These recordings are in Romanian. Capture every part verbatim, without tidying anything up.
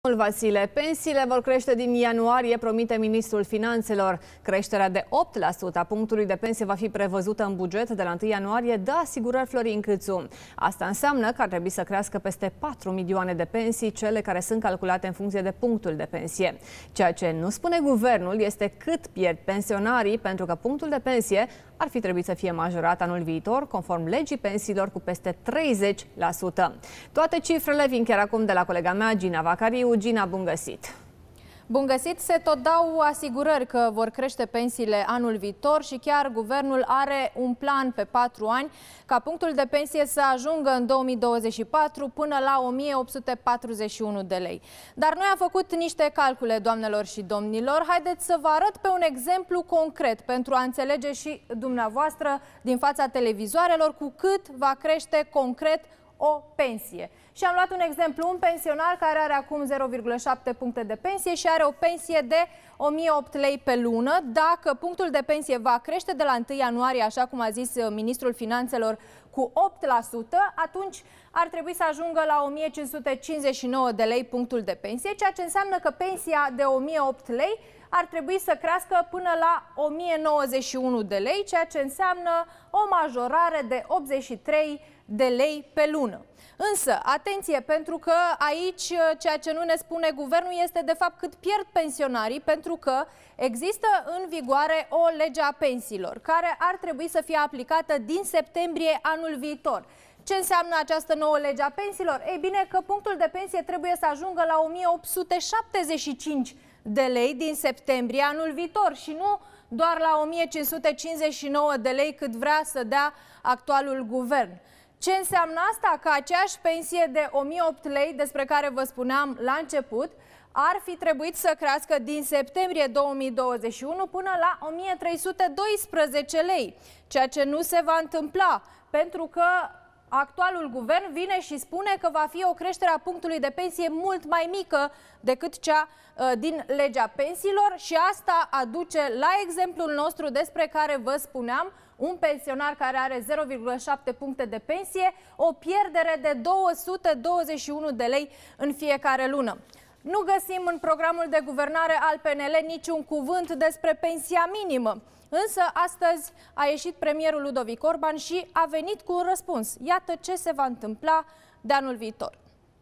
Vasile, pensiile vor crește din ianuarie, promite ministrul Finanțelor. Creșterea de opt la sută a punctului de pensie va fi prevăzută în buget de la întâi ianuarie, dă asigurări Florin Câțu. Asta înseamnă că ar trebui să crească peste patru milioane de pensii, cele care sunt calculate în funcție de punctul de pensie. Ceea ce nu spune guvernul este cât pierd pensionarii, pentru că punctul de pensie ar fi trebuit să fie majorat anul viitor, conform legii pensiilor, cu peste treizeci la sută. Toate cifrele vin chiar acum de la colega mea, Gina Vacariu. Gina, bun găsit! Bun găsit! Se tot dau asigurări că vor crește pensiile anul viitor și chiar guvernul are un plan pe patru ani ca punctul de pensie să ajungă în două mii douăzeci și patru până la o mie opt sute patruzeci și unu de lei. Dar noi am făcut niște calcule, doamnelor și domnilor. Haideți să vă arăt pe un exemplu concret pentru a înțelege și dumneavoastră din fața televizoarelor cu cât va crește concret o pensie. Și am luat un exemplu, un pensionar care are acum zero virgulă șapte puncte de pensie și are o pensie de o mie opt lei pe lună. Dacă punctul de pensie va crește de la întâi ianuarie, așa cum a zis ministrul Finanțelor, cu opt la sută, atunci ar trebui să ajungă la o mie cinci sute cincizeci și nouă de lei punctul de pensie, ceea ce înseamnă că pensia de o mie opt lei ar trebui să crească până la o mie nouăzeci și unu de lei, ceea ce înseamnă o majorare de optzeci și trei de lei pe lună. Însă, atenție, pentru că aici ceea ce nu ne spune guvernul este de fapt cât pierd pensionarii, pentru că există în vigoare o lege a pensiilor care ar trebui să fie aplicată din septembrie anul viitor. Ce înseamnă această nouă lege a pensiilor? Ei bine, că punctul de pensie trebuie să ajungă la o mie opt sute șaptezeci și cinci de lei din septembrie anul viitor și nu doar la o mie cinci sute cincizeci și nouă de lei cât vrea să dea actualul guvern. Ce înseamnă asta? Că aceeași pensie de o mie opt lei, despre care vă spuneam la început, ar fi trebuit să crească din septembrie două mii douăzeci și unu până la o mie trei sute doisprezece lei, ceea ce nu se va întâmpla, pentru că actualul guvern vine și spune că va fi o creștere a punctului de pensie mult mai mică decât cea uh, din legea pensiilor și asta aduce la exemplul nostru despre care vă spuneam, un pensionar care are zero virgulă șapte puncte de pensie, o pierdere de două sute douăzeci și unu de lei în fiecare lună. Nu găsim în programul de guvernare al P N L niciun cuvânt despre pensia minimă. Însă astăzi a ieșit premierul Ludovic Orban și a venit cu un răspuns. Iată ce se va întâmpla de anul viitor.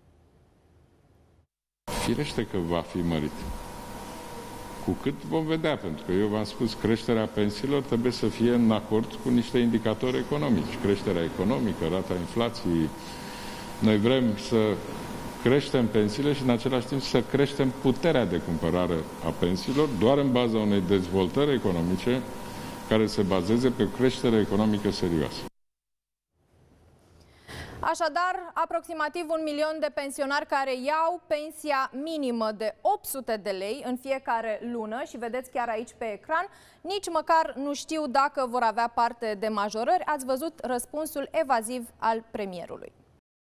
Firește că va fi mărit. Cu cât vom vedea, pentru că eu v-am spus, creșterea pensiilor trebuie să fie în acord cu niște indicatori economici. Creșterea economică, rata inflației. Noi vrem să creștem pensiile și în același timp să creștem puterea de cumpărare a pensiilor doar în baza unei dezvoltări economice care se bazeze pe o creștere economică serioasă. Așadar, aproximativ un milion de pensionari care iau pensia minimă de opt sute de lei în fiecare lună și vedeți chiar aici pe ecran, nici măcar nu știu dacă vor avea parte de majorări. Ați văzut răspunsul evaziv al premierului.